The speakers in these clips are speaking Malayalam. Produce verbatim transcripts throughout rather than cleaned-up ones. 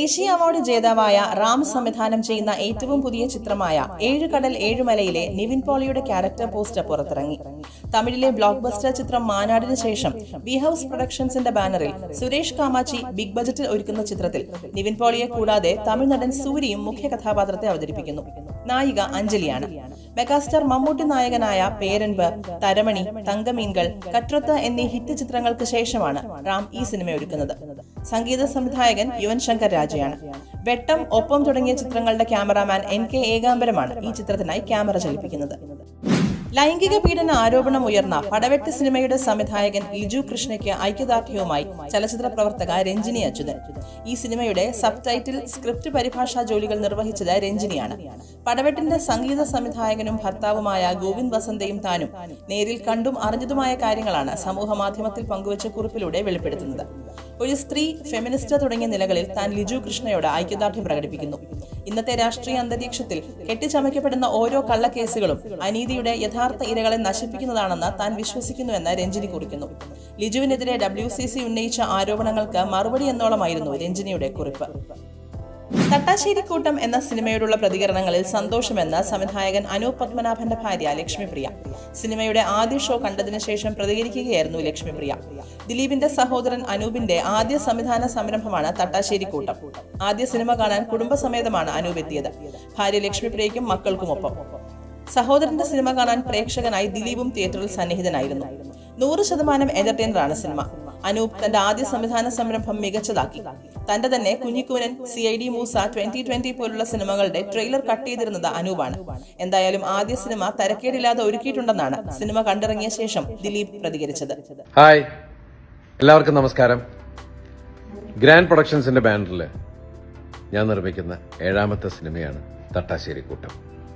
ദേശീയ അവാർഡ് ജേതാവായ റാം സംവിധാനം ചെയ്യുന്ന ഏറ്റവും പുതിയ ചിത്രമായ ഏഴ് കടൽ ഏഴുമലയിലെ നിവിൻ പോളിയുടെ ക്യാരക്ടർ പോസ്റ്റർ പുറത്തിറങ്ങി. തമിഴിലെ ബ്ലോക്ക് ബസ്റ്റർ ചിത്രം മാനാടിന് ശേഷം ബി ഹൌസ് പ്രൊഡക്ഷൻസിന്റെ ബാനറിൽ സുരേഷ് കാമാച്ചി ബിഗ് ബജറ്റിൽ ഒരുക്കുന്ന ചിത്രത്തിൽ നിവിൻ പോളിയെ കൂടാതെ തമിഴ് നടൻ സൂര്യയും മുഖ്യ കഥാപാത്രത്തെ അവതരിപ്പിക്കുന്നു. നായിക അഞ്ജലിയാണ്. മെഗാസ്റ്റാർ മമ്മൂട്ടി നായകനായ പേരൻപ്, തരമണി, തങ്കമീൻകൾ, കട്രത്ത എന്നീ ഹിറ്റ് ചിത്രങ്ങൾക്ക് ശേഷമാണ് റാം ഈ സിനിമ ഒരുക്കുന്നത്. സംഗീത സംവിധായകൻ യുവൻ ശങ്കർ രാജയാണ്. വെട്ടം, ഒപ്പം തുടങ്ങിയ ചിത്രങ്ങളുടെ ക്യാമറാമാൻ എൻ കെ ഏകാംബരമാണ് ഈ ചിത്രത്തിനായി ക്യാമറ ചലിപ്പിക്കുന്നത്. ലൈംഗിക പീഡന ആരോപണം ഉയർന്ന പടവെട്ട് സിനിമയുടെ സംവിധായകൻ ലിജു കൃഷ്ണയ്ക്ക് ഐക്യദാർഢ്യവുമായി ചലച്ചിത്ര പ്രവർത്തക രഞ്ജിനി അച്യുതൻ. ഈ സിനിമയുടെ സബ് ടൈറ്റിൽ, സ്ക്രിപ്റ്റ് പരിഭാഷാ ജോലികൾ നിർവഹിച്ചത് രഞ്ജിനിയാണ്. പടവെട്ടിന്റെ സംഗീത സംവിധായകനും ഭർത്താവുമായ ഗോവിന്ദ് വസന്തയും താനും നേരിൽ കണ്ടും അറിഞ്ഞതുമായ കാര്യങ്ങളാണ് സമൂഹ മാധ്യമത്തിൽ പങ്കുവച്ച കുറിപ്പിലൂടെ വെളിപ്പെടുത്തുന്നത്. ഒരു സ്ത്രീ, ഫെമിനിസ്റ്റ് തുടങ്ങിയ നിലകളിൽ താൻ ലിജു കൃഷ്ണയോട് ഐക്യദാർഢ്യം പ്രകടിപ്പിക്കുന്നു. ഇന്നത്തെ രാഷ്ട്രീയ അന്തരീക്ഷത്തിൽ കെട്ടിച്ചമയ്ക്കപ്പെടുന്ന ഓരോ കള്ളക്കേസുകളും അനീതിയുടെ യഥാർത്ഥ ഇരകളെ നശിപ്പിക്കുന്നതാണെന്ന് താൻ വിശ്വസിക്കുന്നുവെന്ന് രഞ്ജിനി കുറിക്കുന്നു. ലിജുവിനെതിരെ ഡബ്ല്യു സി സി ഉന്നയിച്ച ആരോപണങ്ങൾക്ക് മറുപടി എന്നോളമായിരുന്നു രഞ്ജിനിയുടെ കുറിപ്പ്. തട്ടാശ്ശേരിക്കൂട്ടം എന്ന സിനിമയോടുള്ള പ്രതികരണങ്ങളിൽ സന്തോഷമെന്ന് സംവിധായകൻ അനൂപ് പത്മനാഭന്റെ ഭാര്യ ലക്ഷ്മിപ്രിയ. സിനിമയുടെ ആദ്യ ഷോ കണ്ടതിനു ശേഷം പ്രതികരിക്കുകയായിരുന്നു ലക്ഷ്മിപ്രിയ. ദിലീപിന്റെ സഹോദരൻ അനൂപിന്റെ ആദ്യ സംവിധാന സംരംഭമാണ് തട്ടാശ്ശേരിക്കൂട്ടം. ആദ്യ സിനിമ കാണാൻ കുടുംബസമേതമാണ് അനൂപ് എത്തിയത്. ഭാര്യ ലക്ഷ്മിപ്രിയയ്ക്കും മക്കൾക്കുമൊപ്പം. സഹോദരന്റെ സിനിമ കാണാൻ പ്രേക്ഷകനായി ദിലീപും തിയേറ്ററിൽ സന്നിഹിതനായിരുന്നു. നൂറ് ശതമാനം എന്റർടൈനറാണ് സിനിമ. അനൂപ് തന്റെ ആദ്യ സംവിധാന സംരംഭം മികച്ചതാക്കി. തന്റെ തന്നെ Kunjikoonan, C I D Moosa, twenty twenty പോലുള്ള സിനിമകളുടെ ട്രെയിലർ കട്ട് ചെയ്തിരുന്നത് അനൂപാണ്. എന്തായാലും ആദ്യ സിനിമ തരക്കേടില്ലാതെ ഒരുക്കിയിട്ടുണ്ടെന്നാണ് സിനിമ കണ്ടിറങ്ങിയ ശേഷം ദിലീപ് പ്രതികരിച്ചത്. ഹായ്, എല്ലാവർക്കും നമസ്കാരം. ഗ്രാൻഡ് പ്രൊഡക്ഷൻസിന്റെ ബാനറിൽ ഞാൻ നിർമ്മിക്കുന്ന ഏഴാമത്തെ സിനിമയാണ് തട്ടാശ്ശേരിക്കൂട്ടം.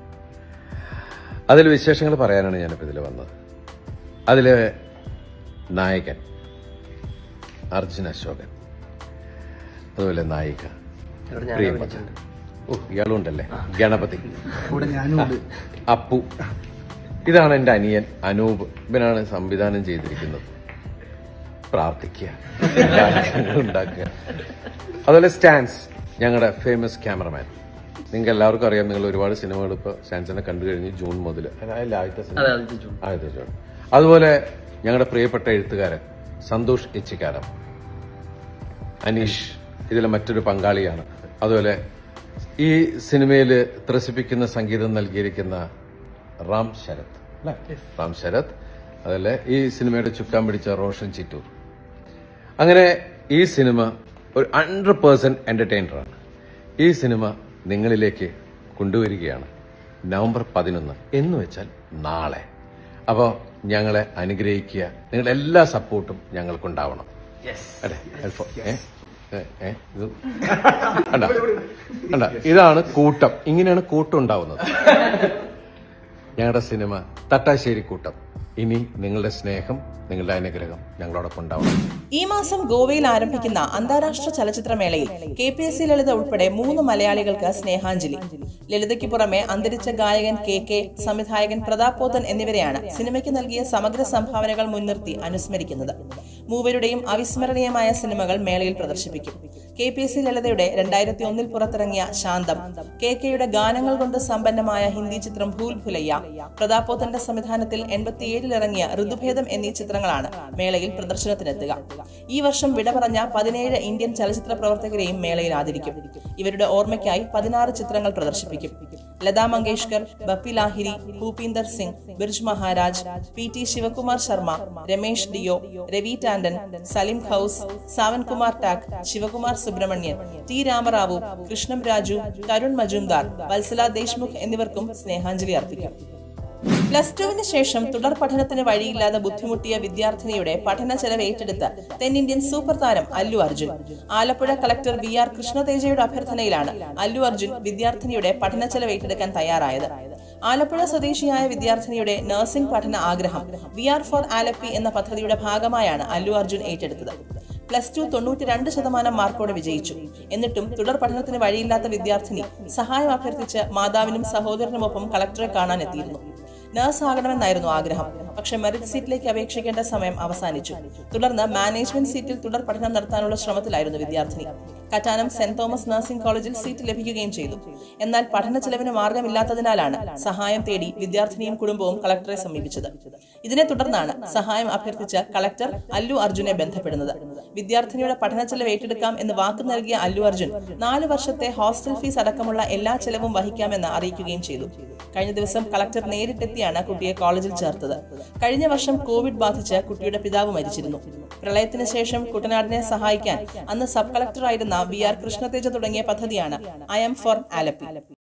അതിൽ വിശേഷങ്ങൾ പറയാനാണ് ഞാനിപ്പോൾ ഇതിൽ വന്നത്. അതിൽ നായകൻ അർജുൻ അശോകൻ, അതുപോലെ നായിക പ്രിയമ്പത, ഓ ഇയാളും ഉണ്ടല്ലേ, ഗണപതി, അപ്പു. ഇതാണ് എൻ്റെ അനിയൻ അനൂപ്. ഇവനാണ് സംവിധാനം ചെയ്തിരിക്കുന്നത്. പ്രാർത്ഥിക്കുക, ഉണ്ടാക്കുക. അതുപോലെ സ്റ്റാൻസ്, ഞങ്ങളുടെ ഫേമസ് ക്യാമറമാൻ. നിങ്ങൾക്ക് എല്ലാവർക്കും അറിയാം, നിങ്ങൾ ഒരുപാട് സിനിമകൾ ഇപ്പോൾ സ്റ്റാൻസിനെ കണ്ടു കഴിഞ്ഞ് ജൂൺ മുതൽ ആദ്യത്തെ സിനിമ ആദ്യത്തെ ജൂൺ. അതുപോലെ ഞങ്ങളുടെ പ്രിയപ്പെട്ട എഴുത്തുകാരൻ സന്തോഷ് എച്ചിക്കാരം, അനീഷ് ഇതിലെ മറ്റൊരു പങ്കാളിയാണ്. അതുപോലെ ഈ സിനിമയിൽ ത്രസിപ്പിക്കുന്ന സംഗീതം നൽകിയിരിക്കുന്ന റാം ശരത് അല്ലേ റാം ശരത് അതല്ലേ ഈ സിനിമയുടെ ചുക്കാൻ പിടിച്ച റോഷൻ ചിറ്റൂർ. അങ്ങനെ ഈ സിനിമ ഒരു ഹൺഡ്രഡ് പേഴ്സെന്റ് എന്റർടൈനറാണ്. ഈ സിനിമ നിങ്ങളിലേക്ക് കൊണ്ടുവരികയാണ് നവംബർ പതിനൊന്ന് എന്ന് വെച്ചാൽ നാളെ. അപ്പോൾ ഞങ്ങളെ അനുഗ്രഹിക്കുക. നിങ്ങളുടെ എല്ലാ സപ്പോർട്ടും ഞങ്ങൾക്കുണ്ടാവണം. അല്ലേ? അല്ല, ഇതാണ് കൂട്ടം. ഇങ്ങനെയാണ് കൂട്ടം ഉണ്ടാവുന്നത്. ഞങ്ങളുടെ സിനിമ തട്ടാശ്ശേരിക്കൂട്ടം. ഇനി നിങ്ങളുടെ സ്നേഹം, നിങ്ങളുടെ അനുഗ്രഹം ഞങ്ങളോടൊപ്പം ഉണ്ടാവണം. ഈ മാസം ഗോവയിൽ ആരംഭിക്കുന്ന അന്താരാഷ്ട്ര ചലച്ചിത്രമേളയിൽ K P S C Lalitha ഉൾപ്പെടെ മൂന്ന് മലയാളികൾക്ക് സ്നേഹാഞ്ജലി. ലളിതയ്ക്ക് പുറമെ അന്തരിച്ച ഗായകൻ കെ കെ, സംവിധായകൻ പ്രതാപ് പോത്തൻ എന്നിവരെയാണ് സിനിമയ്ക്ക് നൽകിയ സമഗ്ര സംഭാവനകൾ മുൻനിർത്തി അനുസ്മരിക്കുന്നത്. മൂവരുടെയും അവിസ്മരണീയമായ സിനിമകൾ മേളയിൽ പ്രദർശിപ്പിക്കും. കെ പി എസ് സി ലളിതയുടെ രണ്ടായിരത്തി ഒന്നിൽ പുറത്തിറങ്ങിയ ശാന്തം, കെ കെയുടെ ഗാനങ്ങൾ കൊണ്ട് സമ്പന്നമായ ഹിന്ദി ചിത്രം ഭൂൽ ഭുലയ്യ, പ്രതാപ് പോത്തന്റെ സംവിധാനത്തിൽ എൺപത്തിയേഴിൽ ഇറങ്ങിയ ഋതുഭേദം എന്നീ ചിത്രങ്ങളാണ് മേളയിൽ പ്രദർശനത്തിനെത്തുക. ഈ വർഷം വിട പറഞ്ഞ പതിനേഴ് ഇന്ത്യൻ ചലച്ചിത്ര പ്രവർത്തകരെയും മേളയിൽ ആദരിക്കും. ഇവരുടെ ഓർമ്മയ്ക്കായി പതിനാറ് ചിത്രങ്ങൾ പ്രദർശിപ്പിക്കും. Lata Mangeshkar, Bappi Lahiri, Bhupinder Singh, Birju Maharaj, P T Shivkumar Sharma, Ramesh Deo, Ravi Tandon, Salim Ghouse, Savan Kumar Tak, Shivakumar Subramaniam, T Rama Rao, Krishnam Raju, Tarun Majumdar, Vatsala Deshmukh എന്നിവർക്കും സ്നേഹാഞ്ജലി അർപ്പിക്കും. പ്ലസ് ടുവിന് ശേഷം തുടർ പഠനത്തിന് വഴിയില്ലാതെ ബുദ്ധിമുട്ടിയ വിദ്യാർത്ഥിനിയുടെ പഠന ചെലവ് ഏറ്റെടുത്ത് തെന്നിന്ത്യൻ സൂപ്പർ താരം Allu Arjun. Alappuzha collector V R കൃഷ്ണതേജയുടെ അഭ്യർത്ഥനയിലാണ് അല്ലു അർജുൻ വിദ്യാർത്ഥിനിയുടെ പഠന ചെലവ് ഏറ്റെടുക്കാൻ തയ്യാറായത്. ആലപ്പുഴ സ്വദേശിയായ വിദ്യാർത്ഥിനിയുടെ നഴ്സിംഗ് പഠന ആഗ്രഹം വി ആർ ഫോർ ആലപ്പി എന്ന പദ്ധതിയുടെ ഭാഗമായാണ് അല്ലു അർജുൻ ഏറ്റെടുത്തത്. പ്ലസ് ടു തൊണ്ണൂറ്റി രണ്ട് ശതമാനം മാർക്കോടെ വിജയിച്ചു. എന്നിട്ടും തുടർ പഠനത്തിന് വഴിയില്ലാത്ത വിദ്യാർത്ഥിനി സഹായം അഭ്യർത്ഥിച്ച് മാതാവിനും സഹോദരനുമൊപ്പം കളക്ടറെ കാണാൻ എത്തിയിരുന്നു. നഴ്സ് ആകണമെന്നായിരുന്നു ആഗ്രഹം. പക്ഷേ മെറിറ്റ് സീറ്റിലേക്ക് അപേക്ഷിക്കേണ്ട സമയം അവസാനിച്ചു. തുടർന്ന് മാനേജ്മെന്റ് സീറ്റിൽ തുടർ പഠനം നടത്താനുള്ള ശ്രമത്തിലായിരുന്നു വിദ്യാർത്ഥിനി. കറ്റാനം സെന്റ് തോമസ് നഴ്സിംഗ് കോളേജിൽ സീറ്റ് ലഭിക്കുകയും ചെയ്തു. എന്നാൽ പഠന ചെലവിന് മാർഗമില്ലാത്തതിനാലാണ് സഹായം തേടി വിദ്യാർത്ഥിനിയും കുടുംബവും കളക്ടറെ സമീപിച്ചത്. ഇതിനെ തുടർന്നാണ് സഹായം അഭ്യർത്ഥിച്ച കളക്ടർ അല്ലു അർജുനെ ബന്ധപ്പെടുന്നത്. വിദ്യാർത്ഥിനിയുടെ പഠന ചെലവ് ഏറ്റെടുക്കാം എന്ന് വാക്ക് നൽകിയ അല്ലു അർജുൻ നാല് വർഷത്തെ ഹോസ്റ്റൽ ഫീസ് അടക്കമുള്ള എല്ലാ ചെലവും വഹിക്കാമെന്ന് അറിയിക്കുകയും ചെയ്തു. കഴിഞ്ഞ ദിവസം കളക്ടർ നേരിട്ടെത്തിയാണ് കുട്ടിയെ കോളേജിൽ ചേർത്തത്. കഴിഞ്ഞ വർഷം കോവിഡ് ബാധിച്ച് കുട്ടിയുടെ പിതാവ് മരിച്ചിരുന്നു. പ്രളയത്തിന് ശേഷം കുട്ടനാടിനെ സഹായിക്കാൻ അന്ന് സബ് കളക്ടറായിരുന്ന വി ആർ കൃഷ്ണതേജ തുടങ്ങിയ പദ്ധതിയാണ് ഐ എം ഫോർ ആലപ്പി.